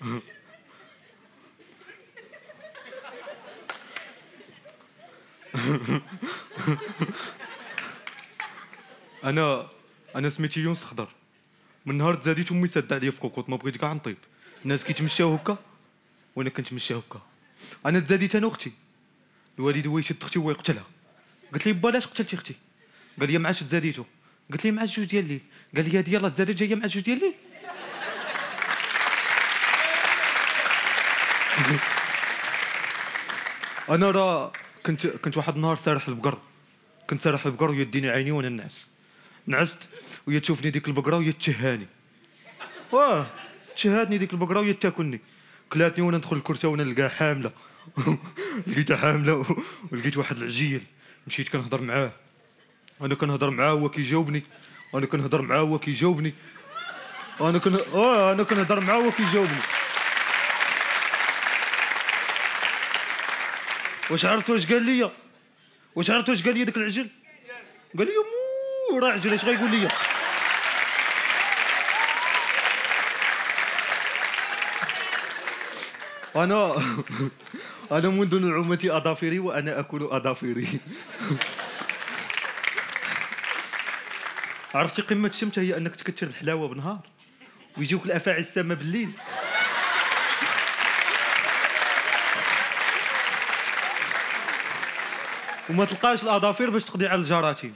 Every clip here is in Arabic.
انا سميتي يونس خضر. من نهار تزاديت امي سد عليا في كوكوط، ما بغيت كاع نطيب. الناس كيتمشاو هكا وانا كنتمشى هكا. انا تزاديت انا واختي. الوالد هو يشد اختي وهو يقتلها. قلت لي با علاش قتلتي اختي؟ قال لي معاش تزاديتو. قلت لي مع الجوج ديال الليل. قال لي هادي يلاه تزادت جايه مع الجوج ديال الليل. انا راه كنت واحد النهار سارح البقر. كنت سارح البقر ويديني عيني وانا نعست وهي تشوفني ديك البقره وهي تشهاني. تشهادني ديك البقره وهي تاكلني. كلاتني وانا ندخل الكرسي وانا نلقاها حامله. لقيتها حامله ولقيت واحد العجيل. مشيت كنهضر معاه. انا كنهضر معاه هو كيجاوبني. انا كنهضر معاه هو كيجاوبني. انا كنهضر معاه هو كيجاوبني. واش عرفت واش قال لي؟ داك العجل؟ قال لي مو راه عجل اش غايقول لي؟ انا منذ نعومتي اظافري وانا اكل اظافري. عرفتي قمه الشمته هي انك تكثر الحلاوه بالنهار ويجيوك الافاعي السامه بالليل. وما تلقاش الاظافر باش تقضي على الجراثيم.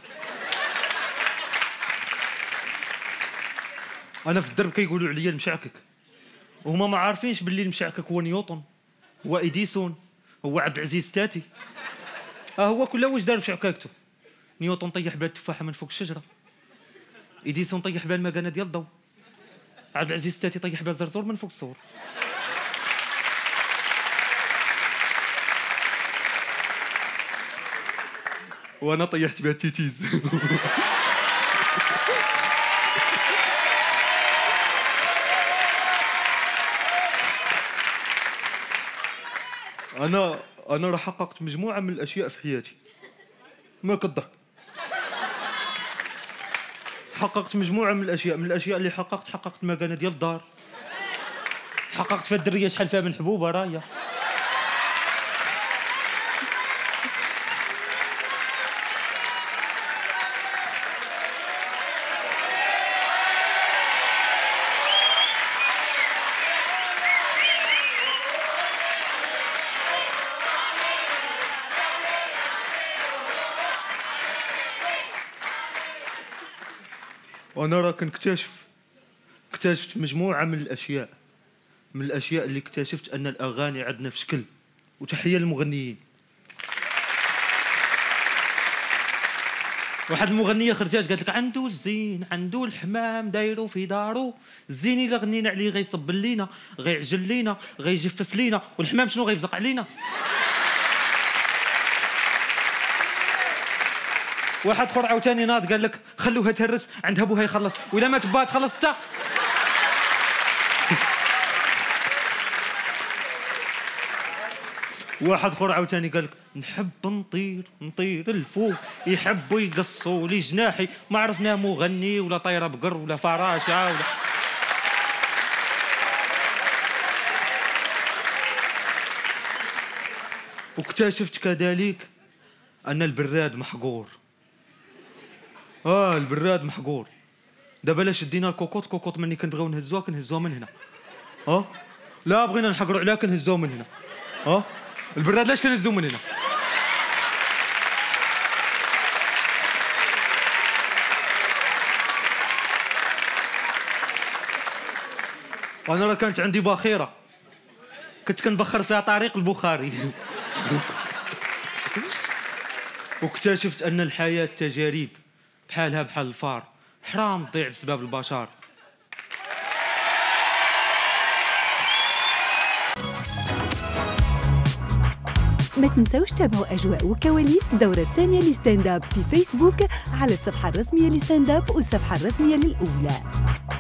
انا في الدرب كيقولوا عليا المشعكك، وهما ما عارفينش باللي المشعكك هو نيوتن، هو اديسون، هو عبد العزيز تاتي. هو كله واش دار بشعكاكته. نيوتن طيح بها التفاحه من فوق الشجره، اديسون طيح بها المكانه ديال الضوء، عبد العزيز تاتي طيح بها الزرزور من فوق الصور. وانا طيحت بها التيتيز. انا راه حققت مجموعه من الاشياء في حياتي. ما كضحك. حققت مجموعه من الاشياء اللي حققت مكانه ديال الدار. حققت فيها الدريه شحال فيها من حبوبه رايه. وانا راه اكتشفت مجموعه من الاشياء اللي اكتشفت ان الاغاني عندنا في شكل. وتحيه للمغنيين. واحد المغنيه خرجات قالت لك عنده الزين، عنده الحمام دايرو في دارو، الزين الا غنينا عليه غيصب لينا، غيعجل لينا، غيجفف لينا، والحمام شنو غيبزق علينا. واحد اخر عاوتاني ناض قال لك خلوها تهرس عندها بوها يخلص، وإلا ما تبات خلص انت. واحد اخر عاوتاني قال لك نحب نطير الفوق، يحبوا يقصوا لي جناحي، ما عرفنا مغني ولا طيره بقر ولا فراشه ولا. واكتشفت كذلك ان البراد محقور. البراد محقور. دابا لا شدينا الكوكوط مني كنبغيو نهزوها من هنا. لا بغينا نحقروا عليها كنهزوها من هنا. البراد لاش كنهزو من هنا؟ وانا راه كانت عندي باخره كنت كنبخر فيها طريق البخاري. واكتشفت ان الحياه تجارب بحالها بحال الفار، حرام تضيع بسبب البشر. ما تنسوش تابعوا أجواء وكواليس الدورة الثانية لستاند اب في فيسبوك على الصفحة الرسمية لستاند اب والصفحة الرسمية للأولى.